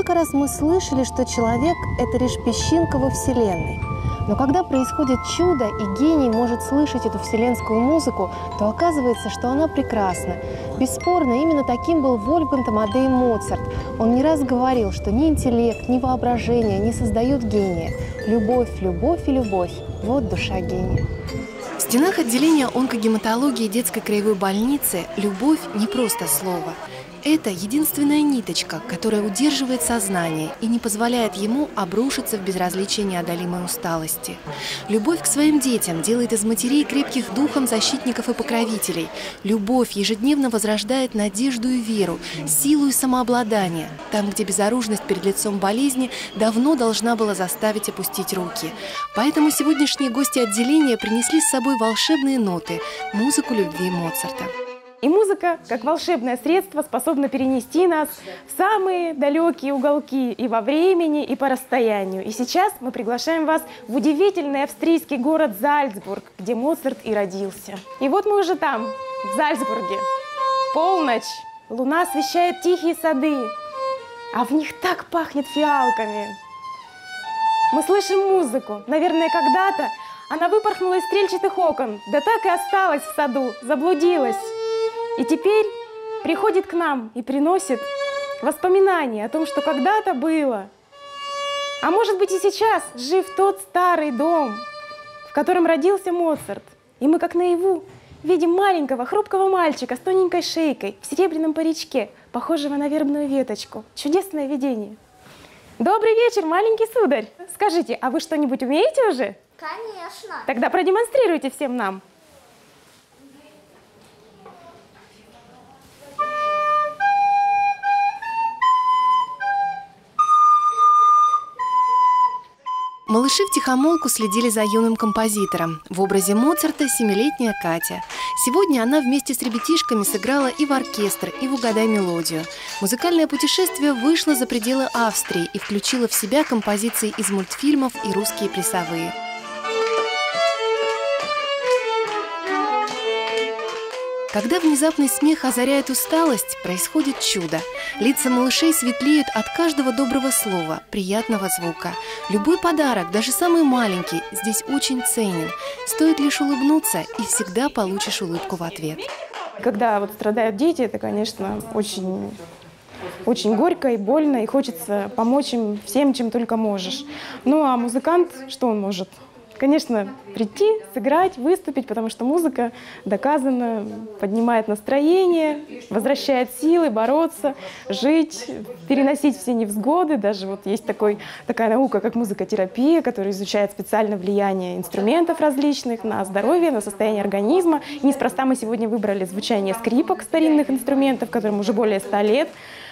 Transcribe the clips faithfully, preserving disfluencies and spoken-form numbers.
Сколько раз мы слышали, что человек – это лишь песчинка во Вселенной. Но когда происходит чудо, и гений может слышать эту вселенскую музыку, то оказывается, что она прекрасна. Бесспорно, именно таким был Вольфганг Амадей Моцарт. Он не раз говорил, что ни интеллект, ни воображение не создают гения. Любовь, любовь и любовь – вот душа гения. В стенах отделения онкогематологии детской краевой больницы любовь не просто слово. Это единственная ниточка, которая удерживает сознание и не позволяет ему обрушиться в безразличие неодолимой усталости. Любовь к своим детям делает из матерей крепких духом защитников и покровителей. Любовь ежедневно возрождает надежду и веру, силу и самообладание. Там, где безоружность перед лицом болезни давно должна была заставить опустить руки. Поэтому сегодняшние гости отделения принесли с собой волшебные ноты – музыку любви Моцарта. И музыка, как волшебное средство, способна перенести нас в самые далекие уголки и во времени, и по расстоянию. И сейчас мы приглашаем вас в удивительный австрийский город Зальцбург, где Моцарт и родился. И вот мы уже там, в Зальцбурге. Полночь, луна освещает тихие сады, а в них так пахнет фиалками. Мы слышим музыку. Наверное, когда-то она выпорхнула из стрельчатых окон, да так и осталась в саду, заблудилась. И теперь приходит к нам и приносит воспоминания о том, что когда-то было. А может быть и сейчас жив тот старый дом, в котором родился Моцарт. И мы как наяву видим маленького хрупкого мальчика с тоненькой шейкой в серебряном паричке, похожего на вербную веточку. Чудесное видение. Добрый вечер, маленький сударь. Скажите, а вы что-нибудь умеете уже? Конечно. Тогда продемонстрируйте всем нам. Малыши втихомолку следили за юным композитором. В образе Моцарта семилетняя Катя. Сегодня она вместе с ребятишками сыграла и в оркестр, и в «Угадай мелодию». Музыкальное путешествие вышло за пределы Австрии и включило в себя композиции из мультфильмов и русские плясовые. Когда внезапный смех озаряет усталость, происходит чудо. Лица малышей светлеют от каждого доброго слова, приятного звука. Любой подарок, даже самый маленький, здесь очень ценен. Стоит лишь улыбнуться, и всегда получишь улыбку в ответ. Когда вот страдают дети, это, конечно, очень, очень горько и больно, и хочется помочь им всем, чем только можешь. Ну а музыкант, что он может? Конечно, прийти, сыграть, выступить, потому что музыка, доказано, поднимает настроение, возвращает силы, бороться, жить, переносить все невзгоды. Даже вот есть такой, такая наука, как музыкотерапия, которая изучает специально влияние инструментов различных на здоровье, на состояние организма. И неспроста мы сегодня выбрали звучание скрипок, старинных инструментов, которым уже более ста лет,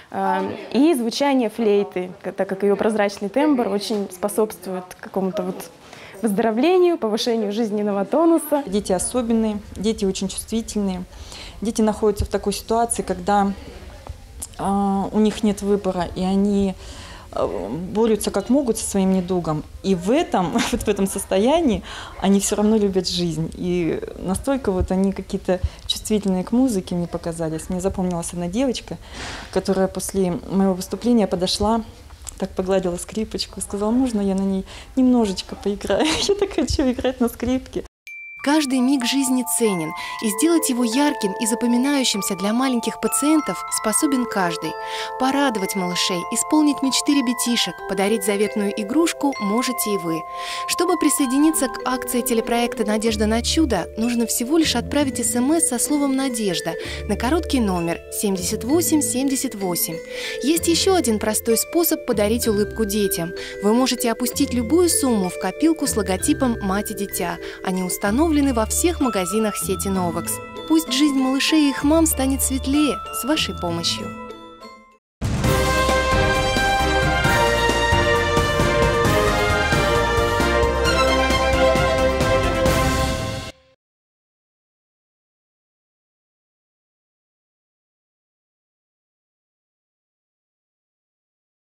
и звучание флейты, так как ее прозрачный тембр очень способствует какому-то вот выздоровлению, повышению жизненного тонуса. Дети особенные, дети очень чувствительные. Дети находятся в такой ситуации, когда э, у них нет выбора, и они э, борются как могут со своим недугом. И в этом, вот в этом состоянии они все равно любят жизнь. И настолько вот они какие-то чувствительные к музыке мне показались. Мне запомнилась одна девочка, которая после моего выступления подошла, так погладила скрипочку и сказала: можно я на ней немножечко поиграю? Я так хочу играть на скрипке. Каждый миг жизни ценен, и сделать его ярким и запоминающимся для маленьких пациентов способен каждый. Порадовать малышей, исполнить мечты ребятишек, подарить заветную игрушку можете и вы. Чтобы присоединиться к акции телепроекта «Надежда на чудо», нужно всего лишь отправить смс со словом «Надежда» на короткий номер семьдесят восемь семьдесят восемь. Есть еще один простой способ подарить улыбку детям. Вы можете опустить любую сумму в копилку с логотипом «Мать и дитя». Они установлены во всех магазинах сети Новекс. Пусть жизнь малышей и их мам станет светлее с вашей помощью.